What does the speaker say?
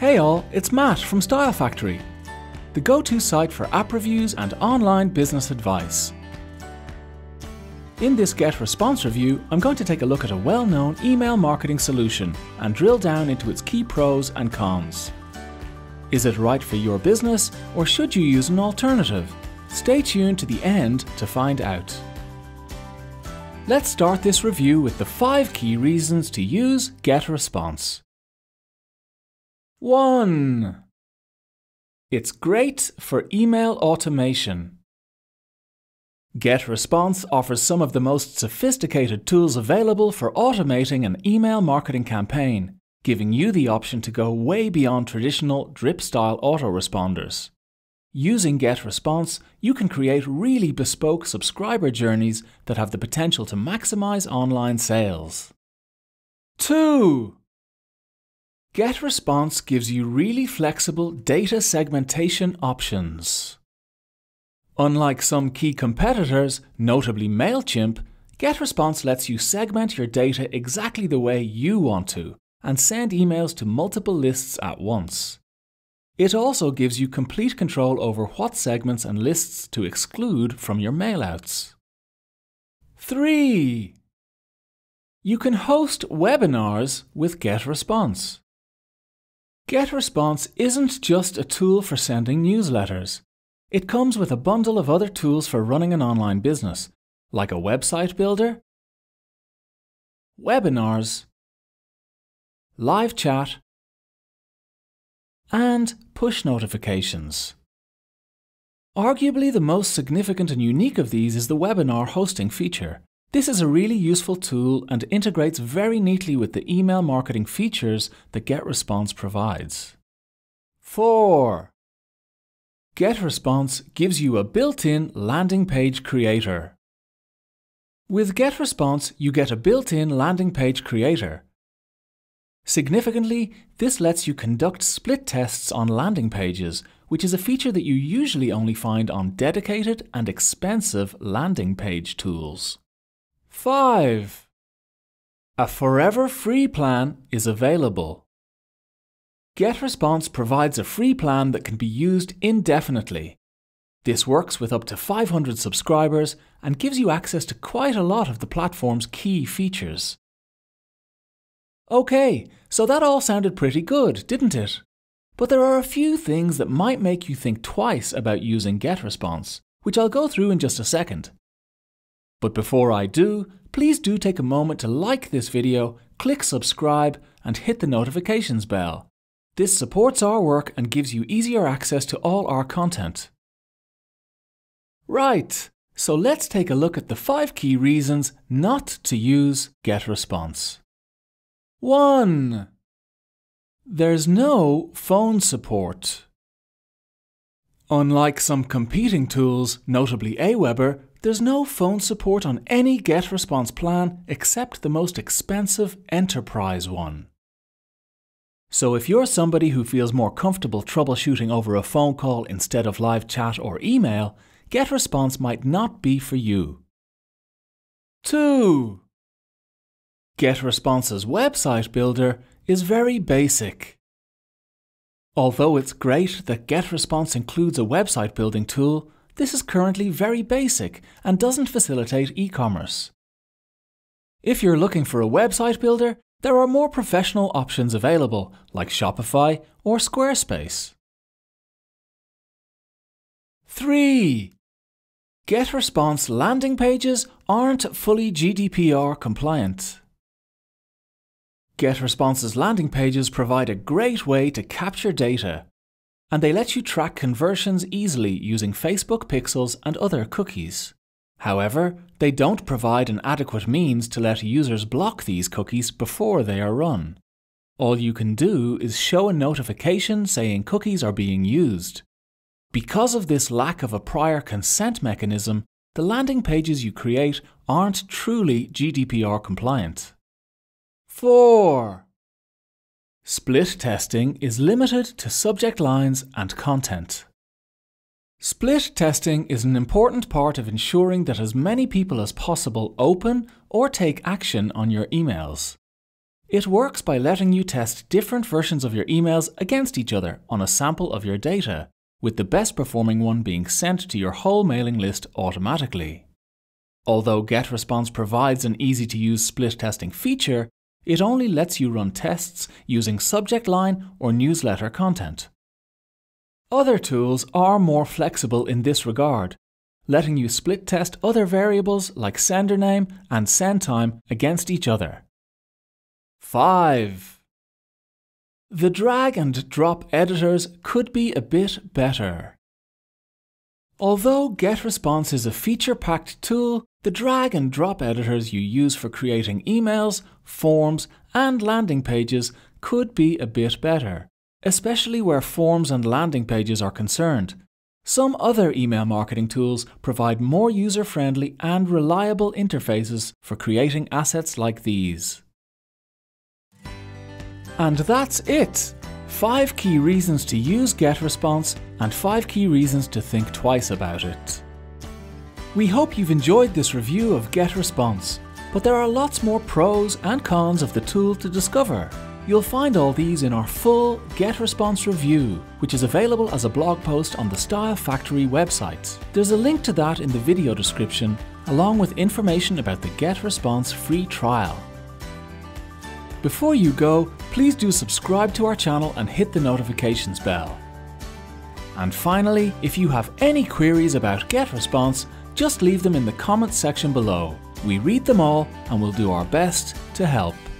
Hey all, it's Matt from Style Factory, the go-to site for app reviews and online business advice. In this GetResponse review, I'm going to take a look at a well-known email marketing solution and drill down into its key pros and cons. Is it right for your business, or should you use an alternative? Stay tuned to the end to find out. Let's start this review with the 5 key reasons to use GetResponse. 1. It's great for email automation. GetResponse offers some of the most sophisticated tools available for automating an email marketing campaign, giving you the option to go way beyond traditional drip-style autoresponders. Using GetResponse, you can create really bespoke subscriber journeys that have the potential to maximize online sales. 2. GetResponse gives you really flexible data segmentation options. Unlike some key competitors, notably MailChimp, GetResponse lets you segment your data exactly the way you want to and send emails to multiple lists at once. It also gives you complete control over what segments and lists to exclude from your mailouts. 3. You can host webinars with GetResponse. GetResponse isn't just a tool for sending newsletters. It comes with a bundle of other tools for running an online business, like a website builder, webinars, live chat, and push notifications. Arguably the most significant and unique of these is the webinar hosting feature. This is a really useful tool and integrates very neatly with the email marketing features that GetResponse provides. 4. GetResponse gives you a built-in landing page creator. With GetResponse, you get a built-in landing page creator. Significantly, this lets you conduct split tests on landing pages, which is a feature that you usually only find on dedicated and expensive landing page tools. 5. A forever free plan is available. GetResponse provides a free plan that can be used indefinitely. This works with up to 500 subscribers and gives you access to quite a lot of the platform's key features. Okay, so that all sounded pretty good, didn't it? But there are a few things that might make you think twice about using GetResponse, which I'll go through in just a second. But before I do, please do take a moment to like this video, click subscribe, and hit the notifications bell. This supports our work and gives you easier access to all our content. Right, so let's take a look at the 5 key reasons not to use GetResponse. 1. There's no phone support. Unlike some competing tools, notably Aweber, there's no phone support on any GetResponse plan except the most expensive enterprise one. So if you're somebody who feels more comfortable troubleshooting over a phone call instead of live chat or email, GetResponse might not be for you. 2. GetResponse's website builder is very basic. Although it's great that GetResponse includes a website building tool, this is currently very basic and doesn't facilitate e-commerce. If you're looking for a website builder, there are more professional options available, like Shopify or Squarespace. 3. GetResponse landing pages aren't fully GDPR compliant. GetResponse's landing pages provide a great way to capture data, and they let you track conversions easily using Facebook pixels and other cookies. However, they don't provide an adequate means to let users block these cookies before they are run. All you can do is show a notification saying cookies are being used. Because of this lack of a prior consent mechanism, the landing pages you create aren't truly GDPR compliant. 4. Split testing is limited to subject lines and content. Split testing is an important part of ensuring that as many people as possible open or take action on your emails. It works by letting you test different versions of your emails against each other on a sample of your data, with the best performing one being sent to your whole mailing list automatically. Although GetResponse provides an easy-to-use split testing feature, it only lets you run tests using subject line or newsletter content. Other tools are more flexible in this regard, letting you split test other variables like sender name and send time against each other. 5. The drag and drop editors could be a bit better. Although GetResponse is a feature-packed tool, the drag and drop editors you use for creating emails, forms, and landing pages could be a bit better, especially where forms and landing pages are concerned. Some other email marketing tools provide more user-friendly and reliable interfaces for creating assets like these. And that's it! 5 key reasons to use GetResponse and 5 key reasons to think twice about it. We hope you've enjoyed this review of GetResponse, but there are lots more pros and cons of the tool to discover. You'll find all these in our full GetResponse review, which is available as a blog post on the Style Factory website. There's a link to that in the video description, along with information about the GetResponse free trial. Before you go, please do subscribe to our channel and hit the notifications bell. And finally, if you have any queries about GetResponse, just leave them in the comments section below. We read them all and will do our best to help.